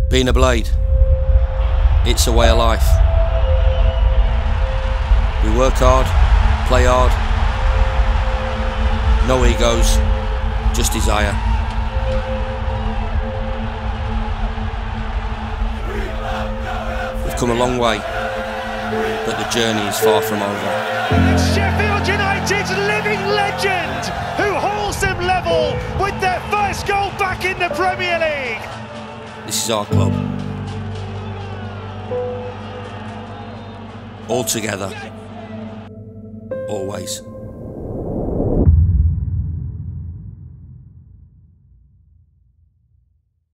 Being a Blade, it's a way of life. We work hard, play hard, no egos, just desire. We've come a long way, but the journey is far from over. Sheffield United's living legend, who hauls them level with their first goal back in the Premier League. This is our club. All together, always.